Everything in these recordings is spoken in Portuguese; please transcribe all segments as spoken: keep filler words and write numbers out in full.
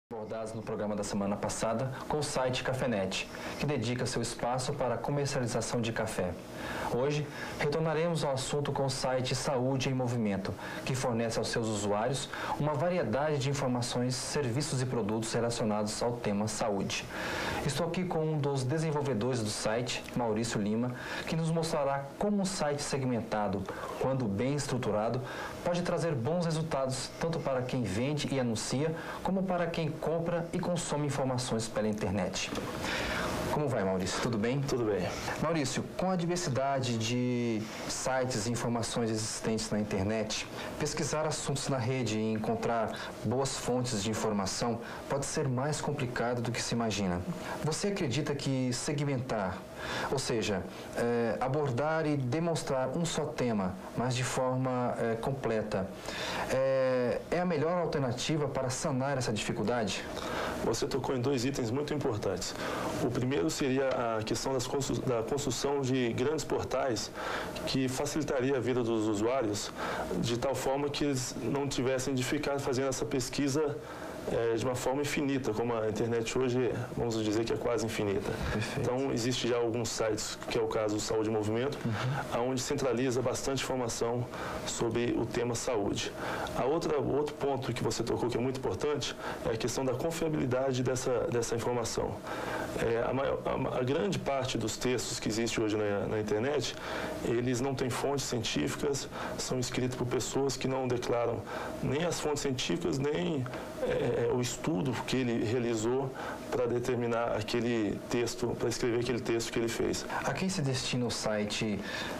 Abordados no programa da semana passada com o site Cafenet, que dedica seu espaço para a comercialização de café. Hoje, retornaremos ao assunto com o site Saúde em Movimento, que fornece aos seus usuários uma variedade de informações, serviços e produtos relacionados ao tema saúde. Estou aqui com um dos desenvolvedores do site, Maurício Lima, que nos mostrará como um site segmentado, quando bem estruturado, pode trazer bons resultados tanto para quem vende e anuncia, como para quem compra e consome informações pela internet. Como vai, Maurício? Tudo bem? Tudo bem. Maurício, com a diversidade de sites e informações existentes na internet, pesquisar assuntos na rede e encontrar boas fontes de informação pode ser mais complicado do que se imagina. Você acredita que segmentar, ou seja, é, abordar e demonstrar um só tema, mas de forma é, completa, é, é a melhor alternativa para sanar essa dificuldade? Você tocou em dois itens muito importantes. O primeiro seria a questão das constru da construção de grandes portais que facilitaria a vida dos usuários de tal forma que eles não tivessem de ficar fazendo essa pesquisa É, de uma forma infinita, como a internet hoje, vamos dizer que é quase infinita. Perfeito. Então, existe já alguns sites, que é o caso do Saúde em Movimento, uhum. onde centraliza bastante informação sobre o tema saúde. A outra, o outro ponto que você tocou, que é muito importante, é a questão da confiabilidade dessa, dessa informação. É, a, maior, a, a grande parte dos textos que existe hoje na, na internet, eles não têm fontes científicas, são escritos por pessoas que não declaram nem as fontes científicas, nem é, É, o estudo que ele realizou para determinar aquele texto, para escrever aquele texto que ele fez. A quem se destina o site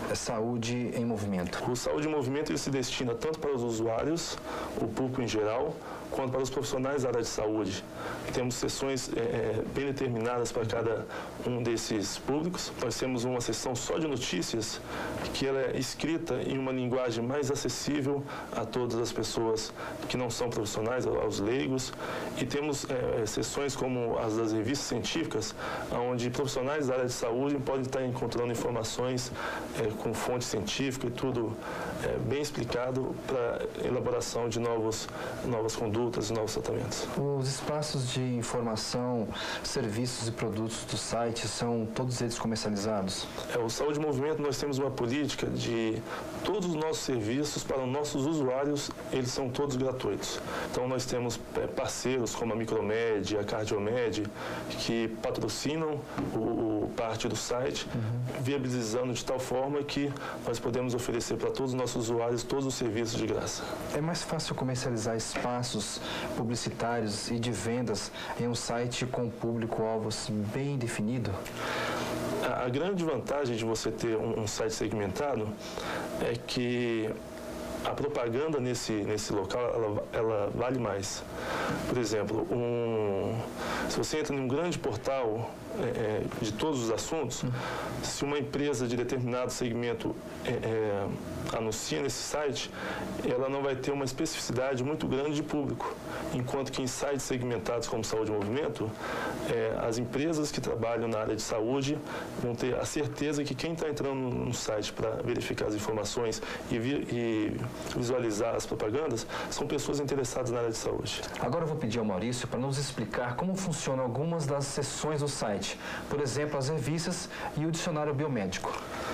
Saúde em Movimento? O Saúde em Movimento ele se destina tanto para os usuários, o público em geral, quanto para os profissionais da área de saúde. Temos sessões é, bem determinadas para cada um desses públicos. Nós temos uma sessão só de notícias, que ela é escrita em uma linguagem mais acessível a todas as pessoas que não são profissionais, aos leigos. E temos é, sessões como as das revistas científicas, onde profissionais da área de saúde podem estar encontrando informações é, com fonte científica e tudo é, bem explicado para elaboração de novos, novas condutas e novos tratamentos. Os espaços de informação, serviços e produtos do site são todos eles comercializados? É, o Saúde em Movimento, nós temos uma política de todos os nossos serviços para os nossos usuários, eles são todos gratuitos. Então nós temos é, parceiros como a Micromed, a Cardiomed, que patrocinam o, o parte do site, uhum. viabilizando de tal forma que nós podemos oferecer para todos os nossos usuários todos os serviços de graça. É mais fácil comercializar espaços publicitários e de vendas em um site com um público-alvo bem definido? A, a grande vantagem de você ter um, um site segmentado é que a propaganda nesse, nesse local, ela, ela vale mais. Por exemplo, um, se você entra em um grande portal é, de todos os assuntos, uhum. se uma empresa de determinado segmento é, é, anuncia nesse site, ela não vai ter uma especificidade muito grande de público. Enquanto que em sites segmentados como Saúde em Movimento, é, as empresas que trabalham na área de saúde vão ter a certeza que quem está entrando no site para verificar as informações e, vi, e visualizar as propagandas são pessoas interessadas na área de saúde. Agora eu vou pedir ao Maurício para nos explicar como funcionam algumas das seções do site. Por exemplo, as revistas e o dicionário biomédico.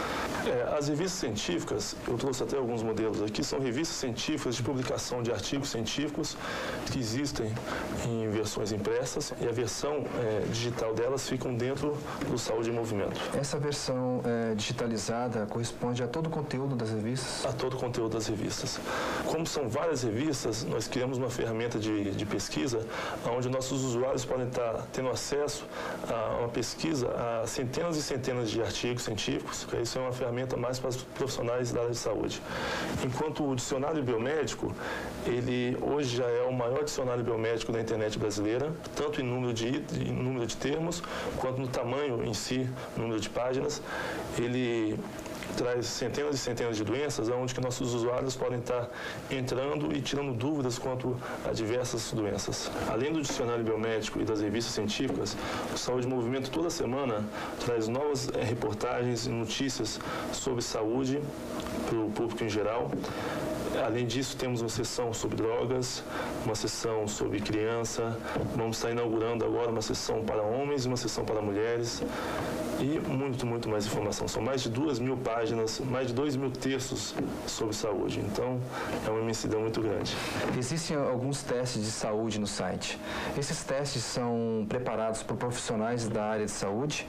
É, as revistas científicas, eu trouxe até alguns modelos aqui, são revistas científicas de publicação de artigos científicos que existem em versões impressas e a versão é, digital delas ficam dentro do Saúde em Movimento. Essa versão é, digitalizada corresponde a todo o conteúdo das revistas? A todo o conteúdo das revistas. Como são várias revistas, nós criamos uma ferramenta de, de pesquisa onde nossos usuários podem estar tendo acesso a uma pesquisa a centenas e centenas de artigos científicos. Isso é uma ferramenta mais para os profissionais da área de saúde. Enquanto o dicionário biomédico, ele hoje já é o maior dicionário biomédico da internet brasileira, tanto em número de, em número de termos, quanto no tamanho em si, número de páginas. Ele traz centenas e centenas de doenças, onde que nossos usuários podem estar entrando e tirando dúvidas quanto a diversas doenças. Além do dicionário biomédico e das revistas científicas, o Saúde em Movimento toda semana traz novas é, reportagens e notícias sobre saúde para o público em geral. Além disso, temos uma sessão sobre drogas, uma sessão sobre criança, vamos estar inaugurando agora uma sessão para homens e uma sessão para mulheres e muito, muito mais informação. São mais de duas mil páginas, mais de dois mil textos sobre saúde, então é uma imensidão muito grande. Existem alguns testes de saúde no site. Esses testes são preparados por profissionais da área de saúde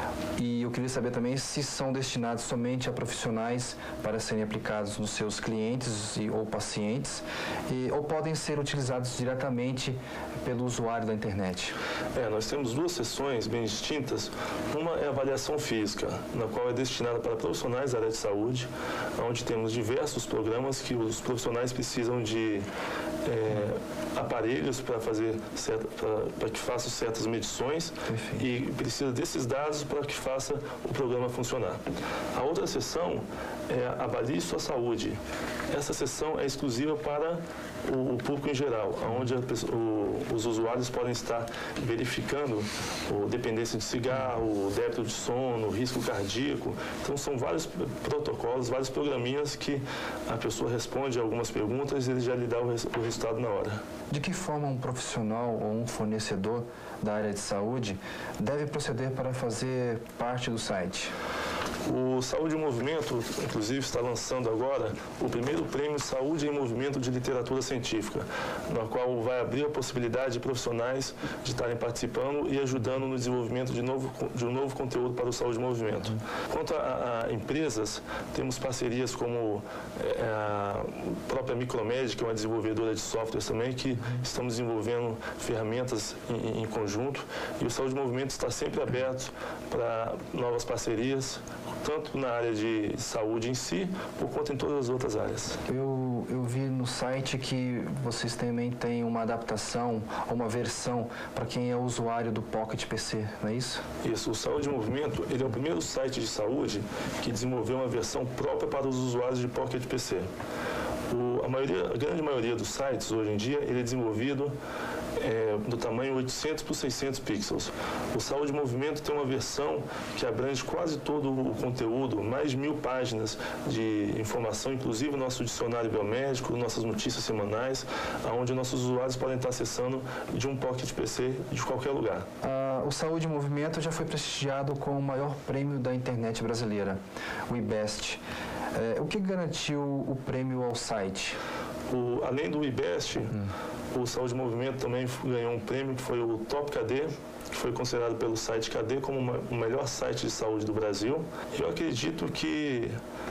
e eu queria saber também se são destinados somente a profissionais para serem aplicados nos seus clientes e, ou pacientes e, ou podem ser utilizados diretamente pelo usuário da internet. É, nós temos duas sessões bem distintas. Uma é a avaliação física, na qual é destinada para profissionais da área de saúde, onde temos diversos programas que os profissionais precisam de é, aparelhos para fazer para que façam certas medições. Perfeito. E precisa desses dados para que faça o programa funcionar. A outra sessão é Avalie Sua Saúde. Essa sessão é exclusiva para o, o público em geral, onde a, o, os usuários podem estar verificando a dependência de cigarro, o débito de sono, o risco cardíaco. Então, são vários protocolos, vários programinhas que a pessoa responde algumas perguntas e ele já lhe dá o, res, o resultado na hora. De que forma um profissional ou um fornecedor da área de saúde deve proceder para fazer parte do site? O Saúde em Movimento, inclusive, está lançando agora o primeiro prêmio Saúde em Movimento de Literatura Científica, no qual vai abrir a possibilidade de profissionais de estarem participando e ajudando no desenvolvimento de, novo, de um novo conteúdo para o Saúde em Movimento. Quanto a, a empresas, temos parcerias como é, a própria Micromed, que é uma desenvolvedora de softwares também, que estamos desenvolvendo ferramentas em, em conjunto, e o Saúde em Movimento está sempre aberto para novas parcerias, tanto na área de saúde em si, por quanto em todas as outras áreas. Eu, eu vi no site que vocês também têm uma adaptação, uma versão para quem é usuário do Pocket P C, não é isso? Isso, o Saúde em Movimento, ele é o primeiro site de saúde que desenvolveu uma versão própria para os usuários de Pocket P C. O, a, maioria, a grande maioria dos sites, hoje em dia, ele é desenvolvido É, do tamanho oitocentos por seiscentos pixels. O Saúde em Movimento tem uma versão que abrange quase todo o conteúdo, mais de mil páginas de informação, inclusive o nosso dicionário biomédico, nossas notícias semanais, onde nossos usuários podem estar acessando de um Pocket P C de qualquer lugar. Ah, o Saúde em Movimento já foi prestigiado com o maior prêmio da internet brasileira, o IBEST. É, o que garantiu o prêmio ao site? O, além do IBEST, hum. o Saúde em Movimento também ganhou um prêmio que foi o Top K D, que foi considerado pelo site K D como uma, o melhor site de saúde do Brasil. Eu acredito que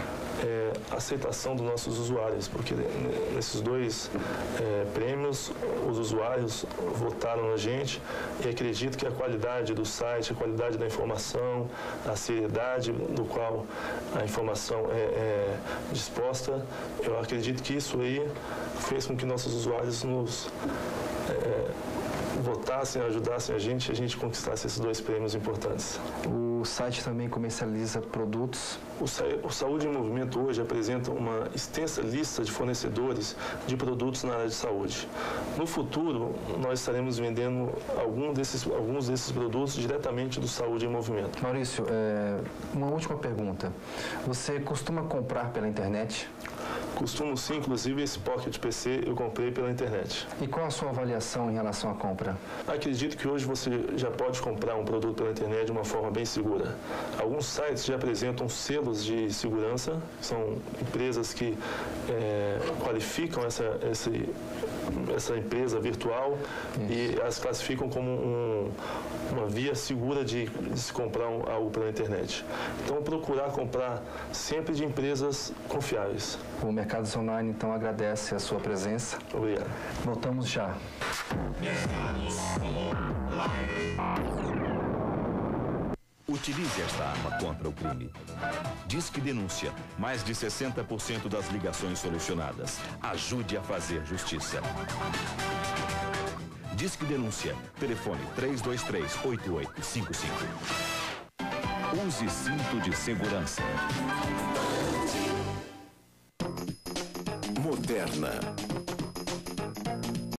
é, a aceitação dos nossos usuários, porque nesses dois é, prêmios os usuários votaram na gente e acredito que a qualidade do site, a qualidade da informação, a seriedade do qual a informação é, é disposta, eu acredito que isso aí fez com que nossos usuários nos é, votassem, ajudassem a gente, a gente conquistasse esses dois prêmios importantes. O site também comercializa produtos? O, Sa o Saúde em Movimento hoje apresenta uma extensa lista de fornecedores de produtos na área de saúde. No futuro, nós estaremos vendendo algum desses, alguns desses produtos diretamente do Saúde em Movimento. Maurício, é, uma última pergunta. Você costuma comprar pela internet? Costumo sim, inclusive esse Pocket P C eu comprei pela internet. E qual a sua avaliação em relação à compra? Acredito que hoje você já pode comprar um produto pela internet de uma forma bem segura. Alguns sites já apresentam selos de segurança, são empresas que é, qualificam essa, esse, essa empresa virtual Isso. e as classificam como um, uma via segura de, de se comprar um, algo pela internet. Então, procurar comprar sempre de empresas confiáveis. O Mercados Online, então, agradece a sua presença. Obrigado. Voltamos já. Utilize esta arma contra o crime. Disque Denúncia. Mais de sessenta por cento das ligações solucionadas. Ajude a fazer justiça. Disque Denúncia. Telefone três dois três, oito oito cinco cinco. Use cinto de segurança. Moderna.